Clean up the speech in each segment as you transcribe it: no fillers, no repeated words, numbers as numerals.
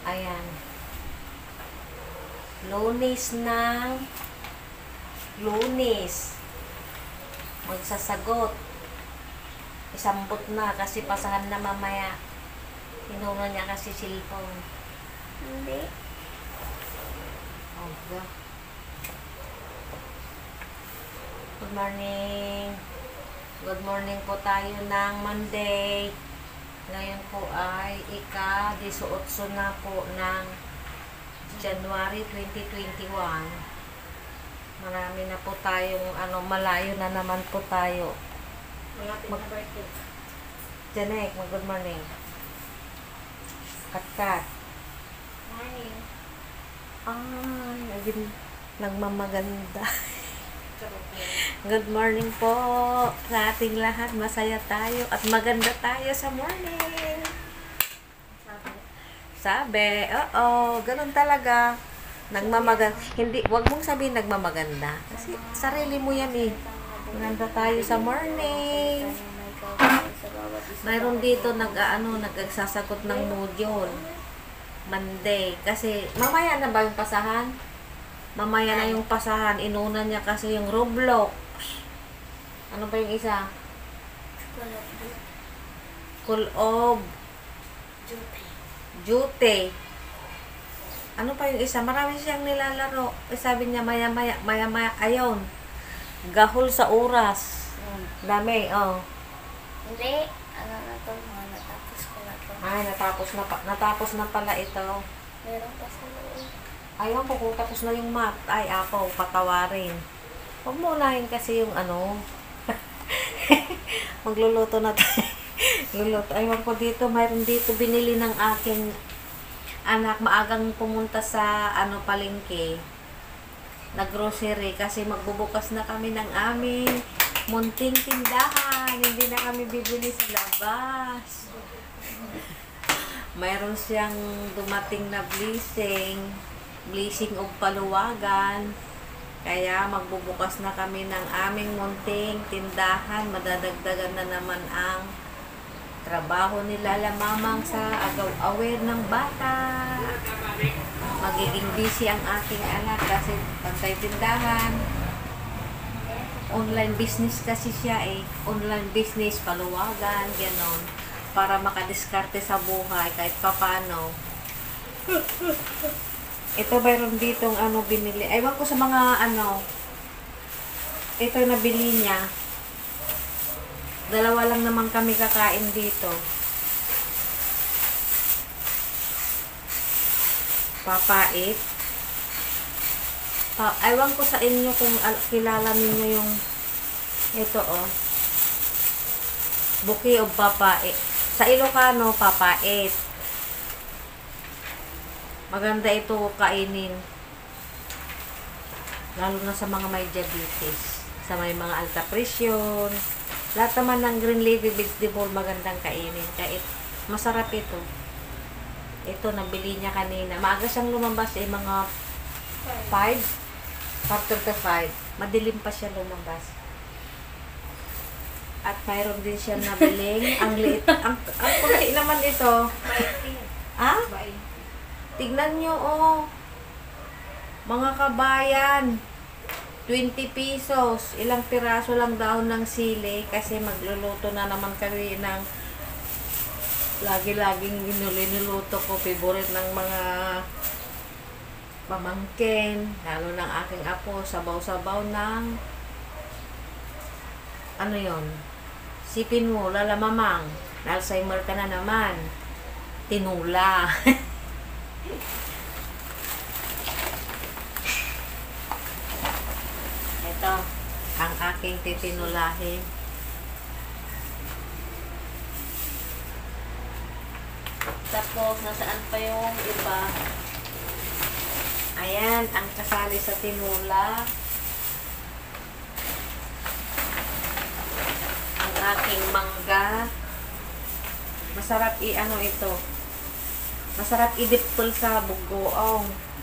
Ayan. Lunes ng Lunes. Magsasagot. Isambot na kasi pasahan na mamaya. Inuna niya kasi cellphone. Hindi. Okay. Good morning. Good morning po tayo ng Monday. Ngayon po ay ika-18 na po ng January 2021. Marami na po tayong malayo na naman po tayo. Malapit na birthday. Janek, good morning. Kat-kat. Morning. Ay, agin nagmamaganda. Good morning po sa ating lahat. Masaya tayo at maganda tayo sa morning. Sabi, oo, ganun talaga. Nagmamaganda. Hindi, wag mong sabihin nagmamaganda. Kasi sarili mo yan eh. Maganda tayo sa morning. Mayroon dito nagsasagot ng module. Monday. Kasi, mamaya na ba yung pasahan? Mamaya na yung pasahan. Inuna niya kasi yung Roblox. Ano ba yung isa? Call of Duty. Ano pa yung isa? Marami siyang nilalaro. Sabi niya maya-maya, ayon. Gahol sa oras. Dami, oh. Hindi. Ano na to? Natapos ko na to. Ay, natapos na pala ito. Meron pa sa loob. Ayaw ko kung tapos na yung math. Ay, apo, patawarin. Huwag mo unahin kasi yung magluluto na tayo. Luluto. Ayaw ko dito. Mayroon dito binili ng aking anak. Maagang pumunta sa palengke. Nag-grocery kasi magbubukas na kami ng aming munting tindahan. Hindi na kami bibili sa labas. Mayroon siyang dumating na blessing of paluwagan. Kaya magbubukas na kami ng aming munting tindahan. Madadagdagan na naman ang trabaho nila lamang sa agaw-aware ng bata. Magiging busy ang aking anak kasi pantay tindahan. Online business kasi siya eh. Online business, paluwagan, gano'n. Para makadiskarte sa buhay kahit papano. Ito mayroon ditong binili. Ewan ko sa mga ito nabili niya. Dalawa lang naman kami kakain dito. Papait. Ewan ko sa inyo kung kilala ninyo yung ito Bouquet of papait. Sa Ilocano, papait. Maganda ito kainin. Lalo na sa mga may diabetes. Sa may mga alta presyon. Lahat naman ng green leafy vegetable magandang kainin. Kahit masarap ito. Ito, nabili niya kanina. Maaga siyang lumabas mga 5. After the 5. Madilim pa siya lumabas. At mayroon din siya nabiling. Ang liit. Ang kunti naman ito. Ha? Tignan nyo, mga kabayan, 20 pesos. Ilang piraso lang daw ng sili kasi magluluto na naman kami ng lagi-laging niluluto ko. Favorite ng mga pamangkin, lalo ng aking apo, sabaw-sabaw ng sipin mo, lalamamang. Alzheimer ka na naman. Tinula. Ito, ang aking titinulahin. Tapos, nasaan pa yung iba? Ayan, ang kasali sa tinula. Ang aking mangga. Masarap ito. Masarap i-dip sa bugoong.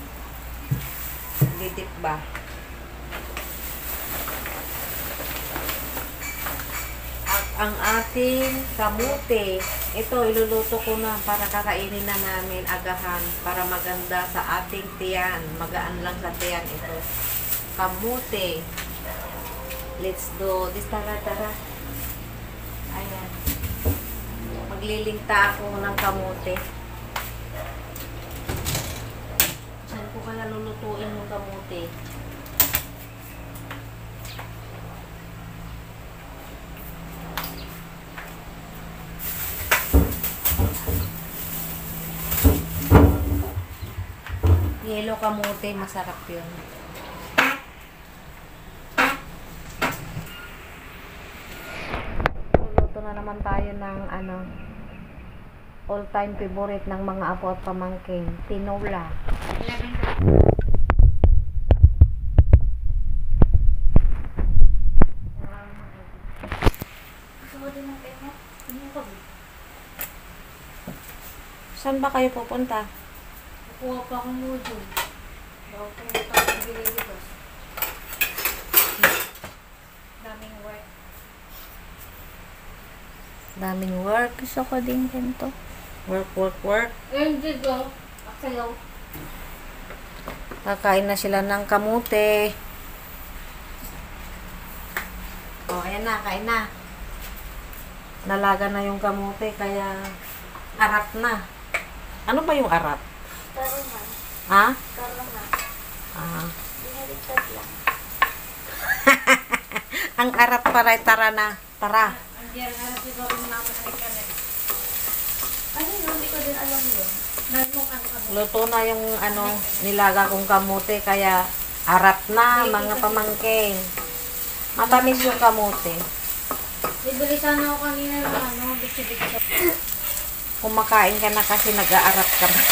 Didip ba? At ang ating kamote. Ito, iluluto ko na para kakainin na namin agahan para maganda sa ating tiyan. Magaan lang sa tiyan ito. Kamote. Let's do this. Tara, tara. Ayan. Maglilinta ako ng kamote. Saan ko kaya lulutuin yung kamote? Yellow kamote, masarap yun. Luluto na naman tayo ng all-time favorite ng mga apo at pamangkin, tinola. Saan ba kayo pupunta? Kuha pa akong mojo. Bago pumunta akong dito. Daming work. Daming work. Gusto ko din ganito. Work, work, work. Hindi go. Akayaw. Kakain na sila ng kamote. Oh, ayan na, kain na. Nalaga na yung kamote, kaya arat na. Ano ba yung arat? Karuman. Ha? Karuman. Ah. Binaliktad lang. Ang arat para, tara na. Tara. Ang diyan na siguro mo naman ay kanet. Ano yun? Hindi ko din alam yun. Nagmong ano. Luto na yung nilaga kong kamote, kaya arat na, mga pamangkin. Matamis yung kamote. Bibili sana ako kanina ng bitsi-bitsi. Kumakain ka na kasi nag-aarat ka ba?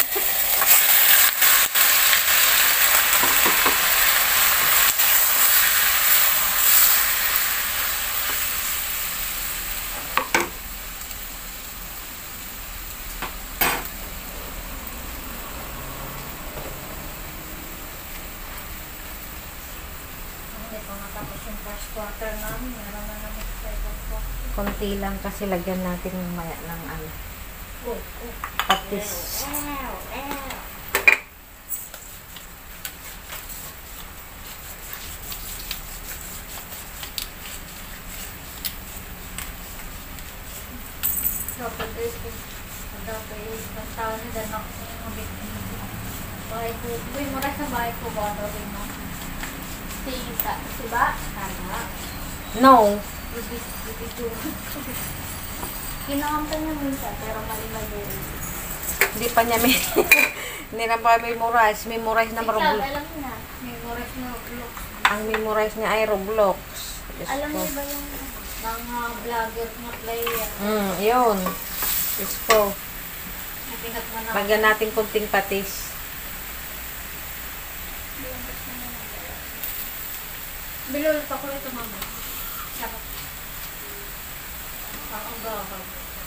Hindi pa matapos yung first quarter namin. Meron na namin sa second quarter. Konti lang kasi lagyan natin maya ng patis. Dapat is ng taon na dan ako ng bahay ko. Uy, mura sa bahay ko ba ito rin mo? Si ba? Tama. No. Kinakanta niya minsan, pero mali-mali rin. Hindi pa niya may hindi na pa memorize. Memorize na Ikaw, Roblox. alam mo na. Memorize na Roblox. Ang memorize niya ay Roblox. Diyos Alam ko. niyo ba yung mga vlogger na player? Yun. Diyos ko. Na pinagmanap. Lagyan natin kunting patis. Bilulot ako ito, mama. Sarap. Ang gawag.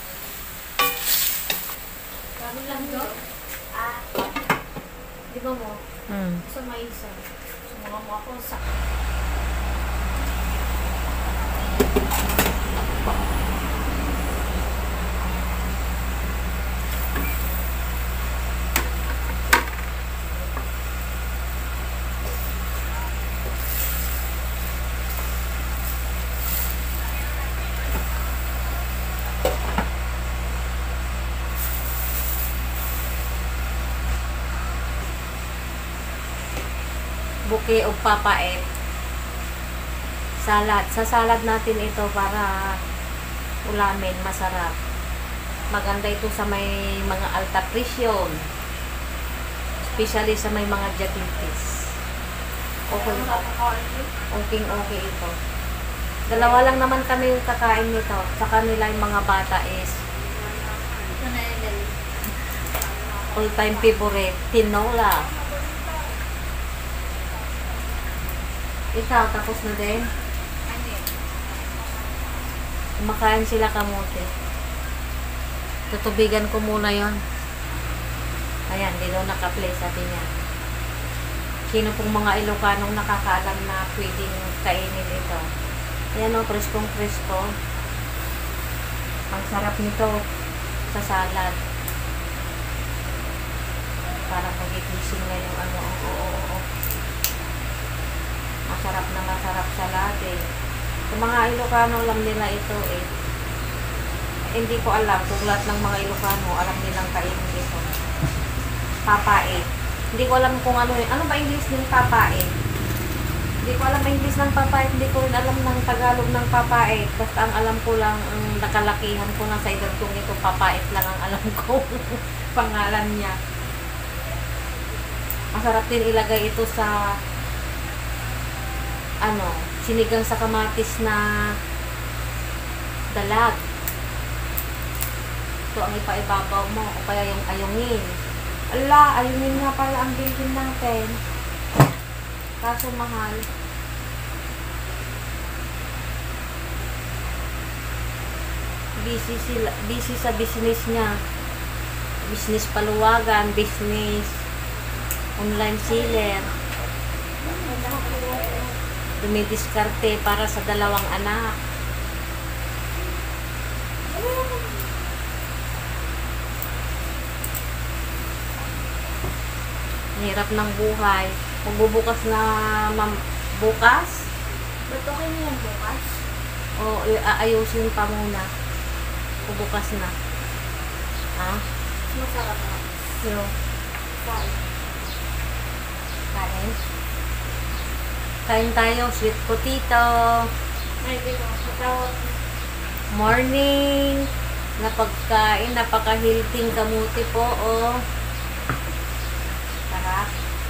Bago lang do. Di ba mo? Sa may isa. Sumama mo ako sa... Bouquet of papait. Salad. Sa salad natin ito para ulamin. Masarap. Maganda ito sa may mga alta presyon. Especially sa may mga diabetes. Okay. Okay ito. Dalawa lang naman kami yung kakain nito. Sa kanila yung mga bata is Ito na yun. all-time favorite, tinola. Ikaw, tapos na din? Ano yun? Kumakain sila kamote. Tutubigan ko muna yon. Ayan, di daw naka-play sabi niya. Sino pong mga Ilocanong nakakaalam na pwedeng kainin ito? Ayan o, preskong presko. Ang sarap nito sa salad. Parang nagigising na yung ano. Oo. Masarap na masarap salad eh. Sa mga Ilocano alam nila ito eh. Hindi ko alam kung lahat ng mga Ilocano alam nilang kainin ito. Papae. Hindi ko alam kung ano yun. Ano ba English ng papae? Hindi ko alam English ng papae. Hindi ko rin alam ng Tagalog ng papae. Basta ang alam ko lang, ang nakalakihan ko na sa edad kong ito, papae lang ang alam ko. Pangalan niya. Masarap din ilagay ito sa sinigang sa kamatis na dalag. Ito ang ipaibabaw mo o kaya yung ayungin. Ala, ayungin nga pala ang bilhin natin. Kaso mahal. Busy sa business niya. Business paluwagan, business online seller. Dumidiskarte para sa 2 anak. Hirap ng buhay. Magbubukas na bukas. Ba't okay na yan bukas? O aayusin pa muna. Bubukas na. Ha? Masarap na. Yung Kain. kain. Kain tayo, sweet potato. Ay, gano'n. Morning na pagkain, napaka-healthy kamuti po, oh. Sarap.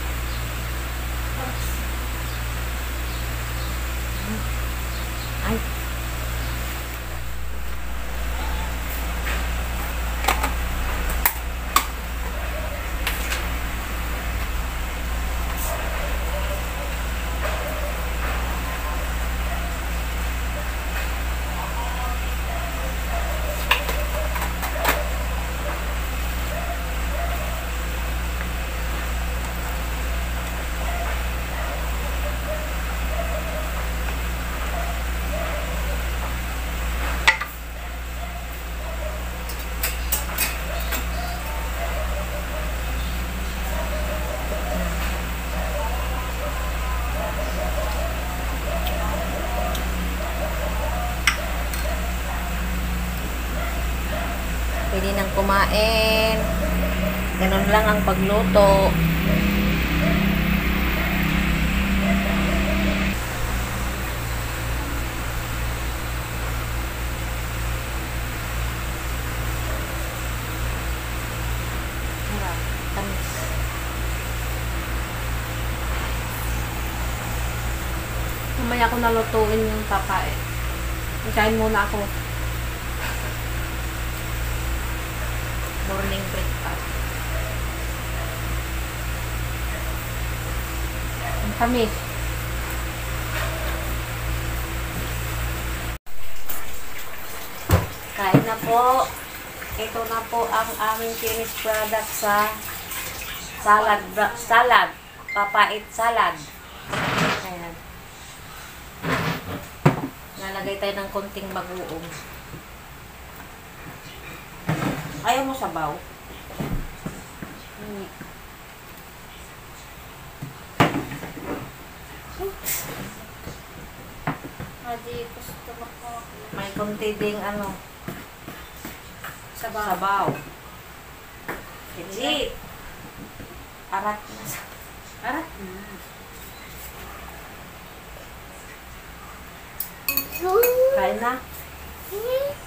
Ay. Pwede nang kumain. Ganun lang ang pagluto. Sarap. Tamis. Mamaya ko nalutuin yung papae. Kain muna ako. Morning breakfast. Ang tamis. Kain na po. Ito na po ang aming finished product sa salad. Papait salad. Ayan. Nalagay tayo ng konting bagoong. Ayaw mo sabaw? Adi, gusto ko. May konti ding Sabaw. sabaw. Legit. Arat na. Arat na. Kain na.